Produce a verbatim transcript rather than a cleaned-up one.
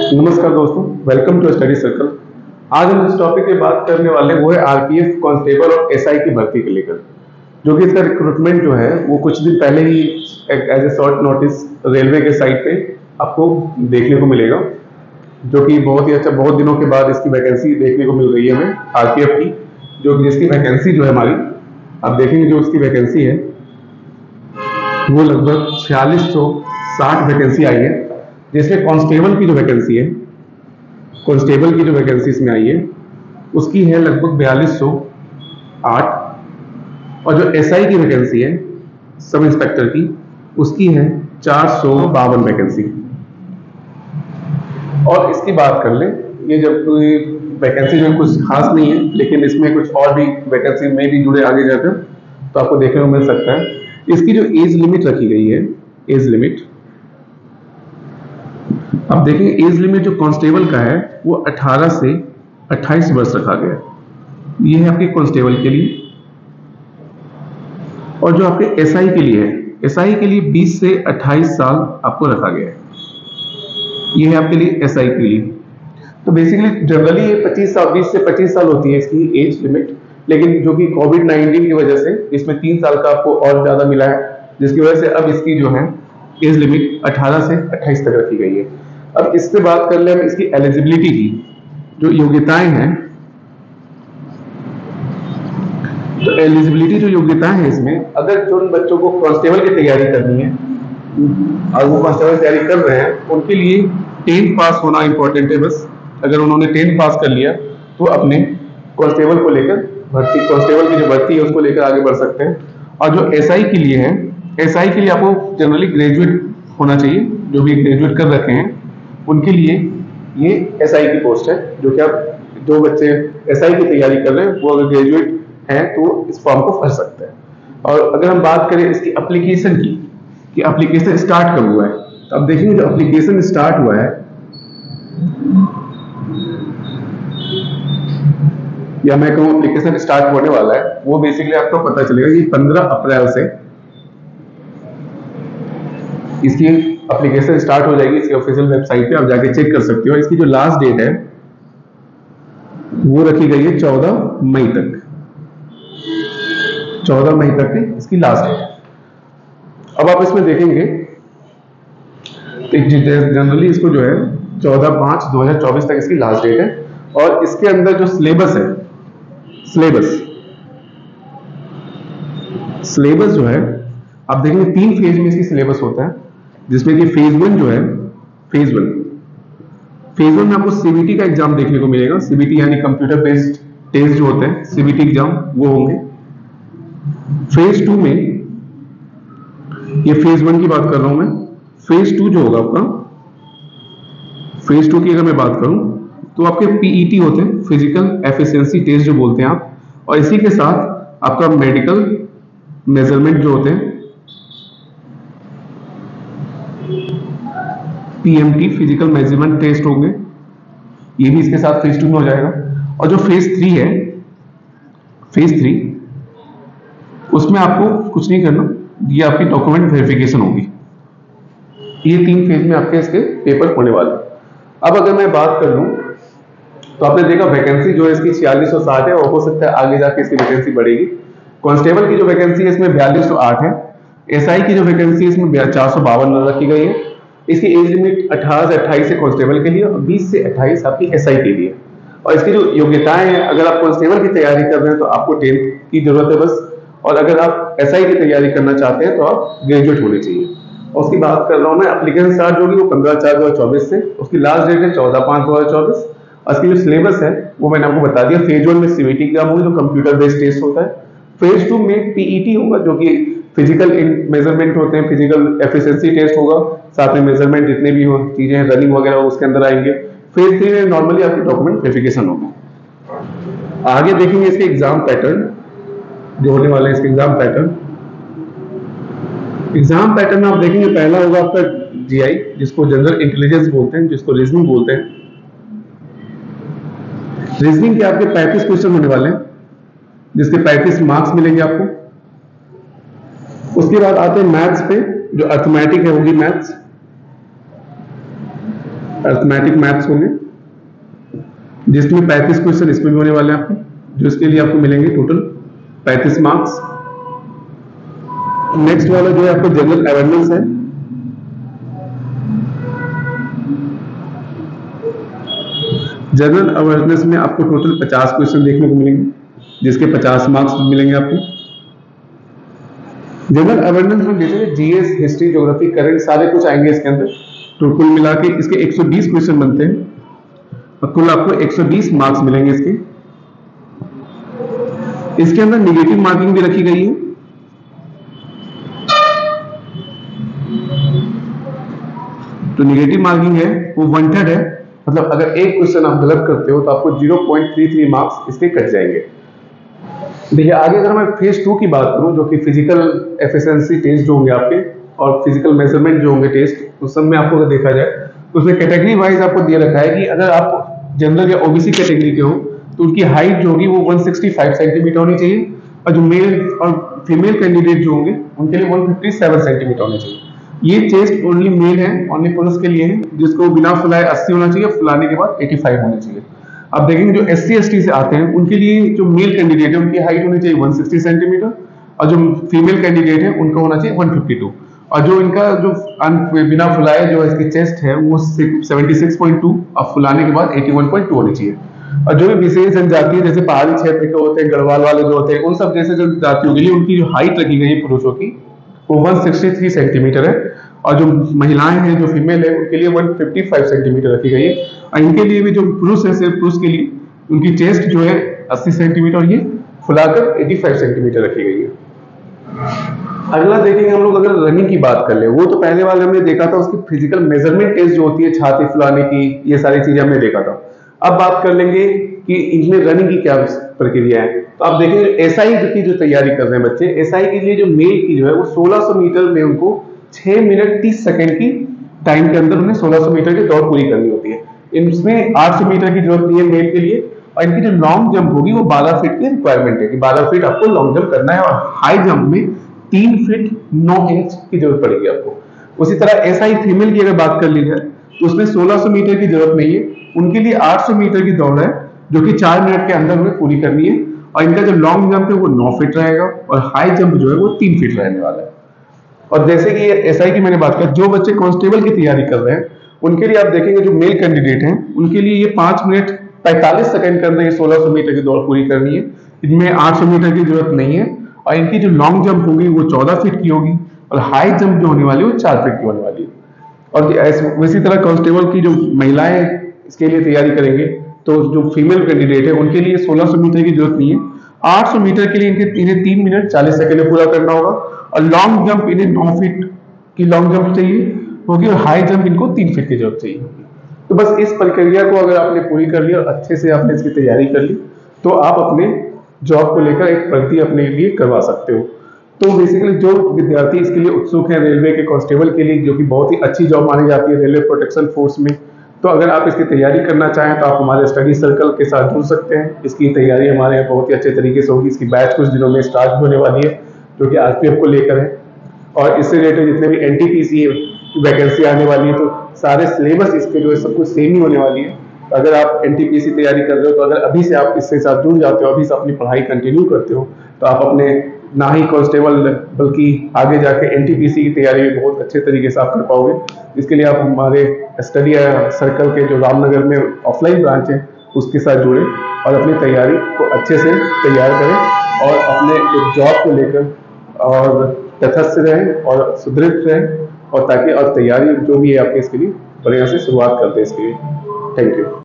नमस्कार दोस्तों, welcome to study circle. आज हम जिस टॉपिक की बात करने वाले हैं वो है आरपीएफ कांस्टेबल और एसआई की भर्ती को लेकर, जो कि इसका रिक्रूटमेंट जो है वो कुछ दिन पहले ही as a short notice railway के साइट पे आपको देखने को मिलेगा, जो कि बहुत ही अच्छा, बहुत दिनों के बाद इसकी वैकेंसी देखने को मिल रही है हमें आरपीएफ की, जो जिसकी वैकेंसी जो है हमारी आप देखेंगे जो उसकी वैकेंसी है वो लगभग छियालीस सौ साठ वैकेंसी आई है, जिसमें कांस्टेबल की जो वैकेंसी है कांस्टेबल की जो वैकेंसी इसमें आई है उसकी है लगभग बयालीस सौ आठ, और जो एसआई की वैकेंसी है सब इंस्पेक्टर की उसकी है चार सौ बावन वैकेंसी। और इसकी बात कर लें, ये जब कोई वैकेंसी में कुछ खास नहीं है, लेकिन इसमें कुछ और भी वैकेंसी में भी जुड़े आगे जाकर तो आपको देखने को मिल सकता है। इसकी जो एज लिमिट रखी गई है, एज लिमिट अब देखेंगे, एज लिमिट जो कांस्टेबल का है वो अठारह से अट्ठाईस वर्ष रखा गया है। ये है आपके कांस्टेबल के लिए। और जो आपके एसआई के लिए है, एसआई के लिए बीस से अट्ठाईस साल आपको रखा गया है। ये है आपके लिए एसआई के लिए। तो बेसिकली जनरली ये पच्चीस साल बीस से पच्चीस साल होती है इसकी एज लिमिट, लेकिन जो कि कोविड नाइनटीन की वजह से इसमें तीन साल का आपको और ज्यादा मिला है, जिसकी वजह से अब इसकी जो है एज लिमिट अठारह से अट्ठाईस तक रखी गई है। अब इससे बात कर ले हम इसकी एलिजिबिलिटी की, जो योग्यताएं हैं। तो एलिजिबिलिटी जो योग्यताएं हैं इसमें, अगर जो उन बच्चों को कांस्टेबल की तैयारी करनी है और वो कांस्टेबल की तैयारी कर रहे हैं, उनके लिए टेंथ पास होना इंपॉर्टेंट है। बस अगर उन्होंने टेंथ पास कर लिया तो अपने कांस्टेबल को लेकर भर्ती कांस्टेबल की जो भर्ती है उसको लेकर आगे बढ़ सकते हैं। और जो एसआई के लिए है, एसआई के लिए आपको जनरली ग्रेजुएट होना चाहिए, जो भी ग्रेजुएट कर रखे हैं उनके लिए ये एसआई की पोस्ट है, जो कि आप जो बच्चे एसआई की तैयारी कर रहे हैं वो अगर ग्रेजुएट हैं तो इस फॉर्म को भर सकते हैं। और अगर हम बात करें इसकी एप्लीकेशन की कि एप्लीकेशन स्टार्ट कब हुआ है, तो अब देखेंगे जो एप्लीकेशन स्टार्ट हुआ है या मैं कहूँ एप्लीकेशन स्टार्ट होने वाला है, वो बेसिकली आपको पता चलेगा कि पंद्रह अप्रैल से इसकी एप्लीकेशन स्टार्ट हो जाएगी। इसकी ऑफिशियल वेबसाइट पे आप जाके चेक कर सकते हो। इसकी जो लास्ट डेट है वो रखी गई है चौदह मई तक। चौदह मई तक है इसकी लास्ट डेट। अब आप इसमें देखेंगे जनरली इसको जो है चौदह पांच दो हजार चौबीस तक इसकी लास्ट डेट है। और इसके अंदर जो सिलेबस है, सिलेबस सिलेबस जो है आप देखेंगे तीन फेज में इसकी सिलेबस होता है, जिसमें कि फेज वन जो है फेज वन फेज वन में आपको सीबीटी का एग्जाम देखने को मिलेगा। सीबीटी यानी कंप्यूटर बेस्ड टेस्ट जो होते हैं, सीबीटी एग्जाम वो होंगे। फेज टू में, ये फेज वन की बात कर रहा हूं मैं, फेज टू जो होगा आपका, फेज टू की अगर मैं बात करूं तो आपके पीईटी होते हैं, फिजिकल एफिशिएंसी टेस्ट जो बोलते हैं आप, और इसी के साथ आपका मेडिकल मेजरमेंट जो होते हैं, पीएमटी फिजिकल मेजरमेंट टेस्ट होंगे, ये भी इसके साथ फेज टू में हो जाएगा। और जो फेज थ्री है, फेज थ्री उसमें आपको कुछ नहीं करना, ये आपकी डॉक्यूमेंट वेरिफिकेशन होगी। ये तीन फेज में आपके इसके पेपर होने वाले। अब अगर मैं बात कर लूं तो आपने देखा वैकेंसी जो है इसकी छियालीस सौ साठ है, और हो सकता है आगे जाके इसकी वैकेंसी बढ़ेगी। कांस्टेबल की जो वैकेंसी है इसमें बयालीस सौ आठ है। एसआई की जो वैकेंसी है इसमें चार सौ बावन रखी गई है। इसकी एज लिमिट अठारह से अट्ठाईस है कांस्टेबल के लिए, और बीस से अट्ठाईस आपकी एसआई के लिए। और इसकी जो योग्यताएं हैं, अगर आप कांस्टेबल की तैयारी कर रहे हैं तो आपको टेंथ की जरूरत है बस, और अगर आप एसआई की तैयारी करना चाहते हैं तो आप ग्रेजुएट होने चाहिए। और उसकी बात कर रहा हूँ मैं, एप्लीकेशन स्टार्ट होगी वो पंद्रह चार दो हजार चौबीस से, उसकी लास्ट डेट है चौदह पांच दो हजार चौबीस। इसकी जो सिलेबस है वो मैंने आपको बता दिया। फेज वन में सीबीटी एग्जाम होगी जो कंप्यूटर बेस्ड टेस्ट होता है। फेज टू में पीईटी होगा जो कि फिजिकल मेजरमेंट होते हैं, फिजिकल एफिशिएंसी टेस्ट होगा, साथ में मेजरमेंट जितने भी हो चीजें हैं, रनिंग वगैरह उसके अंदर आएंगे। फेज थ्री में नॉर्मली आपकी डॉक्यूमेंट वेरिफिकेशन होगा। आगे देखेंगे इसके एग्जाम पैटर्न जो होने वाले हैं। इसके एग्जाम पैटर्न एग्जाम पैटर्न आप देखेंगे, पहला होगा आपका जीआई, जिसको जनरल इंटेलिजेंस बोलते हैं, जिसको रीजनिंग बोलते हैं। रीजनिंग के आपके पैंतीस क्वेश्चन होने वाले हैं, जिसके पैंतीस मार्क्स मिलेंगे आपको। उसके बाद आते हैं मैथ्स पे, जो अर्थमेटिक है होगी मैथ्स। अर्थमेटिक मैथ्स होंगे, जिसमें पैंतीस क्वेश्चन इसमें भी होने वाले हैं आपके, जो इसके लिए आपको मिलेंगे टोटल पैंतीस मार्क्स। नेक्स्ट वाला जो है आपको जनरल अवेयरनेस है। जनरल अवेयरनेस में आपको टोटल पचास क्वेश्चन देखने को मिलेंगे, जिसके पचास मार्क्स मिलेंगे आपको। जनरल अवेयरनेस में जैसे जीएस, हिस्ट्री, ज्योग्राफी, करंट सारे कुछ आएंगे इसके अंदर। तो कुल मिला के इसके एक सौ बीस क्वेश्चन बनते हैं और कुल आपको एक सौ बीस मार्क्स मिलेंगे इसके। इसके अंदर निगेटिव मार्किंग भी रखी गई है। तो निगेटिव मार्किंग है वो वांटेड है, मतलब अगर एक क्वेश्चन आप गलत करते हो तो आपको zero point three three marks इसके कट जाएंगे। देखिए आगे अगर मैं फेज टू की बात करूं, जो कि फिजिकल एफिशिएंसी टेस्ट जो होंगे आपके और फिजिकल मेजरमेंट जो होंगे टेस्ट, उस सब में आपको अगर देखा जाए तो उसमें कैटेगरी वाइज आपको दिया रखा है कि अगर आप जनरल या ओबीसी कैटेगरी के हो तो उनकी हाइट जो होगी वो एक सौ पैंसठ सेंटीमीटर होनी चाहिए, और जो मेल और फीमेल कैंडिडेट जो होंगे उनके लिए एक सौ सत्तावन सेंटीमीटर होने चाहिए। ये चेस्ट ओनली मेल है, ओनली पुरुष के लिए है, जिसको बिना फुलाए अस्सी होना चाहिए, फुलाने के बाद पचासी होना चाहिए। अब देखेंगे जो एस सी एस टी से आते हैं उनके लिए जो मेल कैंडिडेट है उनकी हाइट होनी चाहिए एक सौ साठ सेंटीमीटर, और जो फीमेल कैंडिडेट है उनका होना चाहिए एक सौ बावन, और जो इनका जो बिना फुलाए जो इसकी चेस्ट है वो छिहत्तर पॉइंट दो और फुलाने के बाद इक्यासी पॉइंट दो होनी चाहिए। और जो भी विशेष जनजाति है जैसे पहाड़ी क्षेत्र के होते हैं, गढ़वाल वाले जो होते हैं, उन सब जैसे जनजातियों के लिए उनकी जो हाइट रखी गई है पुरुषों की वो एक सौ तिरसठ सेंटीमीटर है, और जो महिलाएं हैं जो फीमेल है उनके लिए एक सौ पचपन सेंटीमीटर रखी गई है। और इनके लिए भी जो पुरुष है सिर्फ पुरुष के लिए उनकी चेस्ट जो है अस्सी सेंटीमीटर और ये फुलाकर पचासी सेंटीमीटर रखी गई है। अगला देखेंगे हम लोग अगर रनिंग की बात कर ले, वो तो पहले वाले हमने देखा था, उसकी फिजिकल मेजरमेंट टेस्ट जो होती है छाती फुलाने की, ये सारी चीजें हमने देखा था। अब बात कर लेंगे कि इनमें रनिंग की क्या प्रक्रिया है। तो आप देखेंगे एसआई की जो तैयारी कर रहे हैं बच्चे, एसआई के लिए जो मेल की जो है वो सोलह सौ मीटर में उनको छह मिनट तीस सेकंड की टाइम के अंदर उन्हें सोलह सौ मीटर की दौड़ पूरी करनी होती है। इनमें आठ सौ मीटर की जरूरत नहीं है मेल के लिए, और इनकी जो लॉन्ग जंप होगी वो बारह फीट की रिक्वायरमेंट है कि बारह फीट आपको लॉन्ग जंप करना है, और हाई जंप में तीन फीट नौ इंच की जरूरत पड़ेगी आपको। उसी तरह एसआई फीमेल की अगर बात कर ली जाए तो उसमें सोलह सौ मीटर की जरूरत नहीं है, उनके लिए आठ सौ मीटर की दौड़ है जो कि चार मिनट के अंदर उन्हें पूरी करनी है, और इनका जो लॉन्ग जंप है वो नौ फीट रहेगा और हाई जंप जो है वो तीन फीट रहने वाला है। और जैसे कि एसआई की मैंने बात की, जो बच्चे कांस्टेबल की तैयारी कर रहे हैं उनके लिए आप देखेंगे जो मेल कैंडिडेट हैं उनके लिए ये पांच मिनट पैंतालीस सेकंड के अंदर ये सोलह सौ मीटर की दौड़ पूरी करनी है। इनमें आठ सौ मीटर की जरूरत नहीं है, और इनकी जो लॉन्ग जंप होगी वो चौदह फीट की होगी, और हाई जंप जो होने वाली है वो चार फीट की होने वाली है। और इसी तरह कांस्टेबल की जो महिलाएं इसके लिए तैयारी करेंगे तो जो फीमेल कैंडिडेट है उनके लिए सोलह सौ मीटर की जरूरत नहीं है, आठ सौ मीटर के लिए इनके इन्हें तीन मिनट चालीस सेकंड में पूरा करना होगा, और लॉन्ग जंप इन्हें नौ फीट की लॉन्ग जंप चाहिए होगी, और हाई जंप इनको तीन फीट की जरूरत चाहिए होगी। तो बस इस प्रक्रिया को अगर आपने पूरी कर ली और अच्छे से आपने इसकी तैयारी कर ली तो आप अपने जॉब को लेकर एक भर्ती अपने लिए करवा सकते हो। तो बेसिकली जो विद्यार्थी इसके लिए उत्सुक हैं रेलवे के कांस्टेबल के लिए, जो कि बहुत ही अच्छी जॉब मानी जाती है रेलवे प्रोटेक्शन फोर्स में, तो अगर आप इसकी तैयारी करना चाहें तो आप हमारे स्टडी सर्कल के साथ जुड़ सकते हैं। इसकी तैयारी हमारे यहाँ बहुत ही अच्छे तरीके से होगी। इसकी बैच कुछ दिनों में स्टार्ट होने वाली है जो कि आरपीएफ को लेकर है, और इससे रिलेटेड जितने भी एनटीपीसी वैकेंसी आने वाली है तो सारे सिलेबस इसके जो है सब कुछ सेम ही होने वाली है। अगर आप एनटीपीसी तैयारी कर रहे हो तो अगर अभी से आप इसके साथ जुड़ जाते हो, अभी से अपनी पढ़ाई कंटिन्यू करते हो, तो आप अपने ना ही कांस्टेबल बल्कि आगे जाके एनटीपीसी की तैयारी भी बहुत अच्छे तरीके से आप कर पाओगे। इसके लिए आप हमारे स्टडी सर्कल के जो रामनगर में ऑफलाइन ब्रांच है उसके साथ जुड़े और अपनी तैयारी को अच्छे से तैयार करें और अपने एक जॉब को लेकर और तटस्थ रहें और सुदृढ़ रहें, और ताकि और तैयारी जो भी है आपके इसके लिए बढ़िया से शुरुआत करते हैं इसके लिए। Thank you.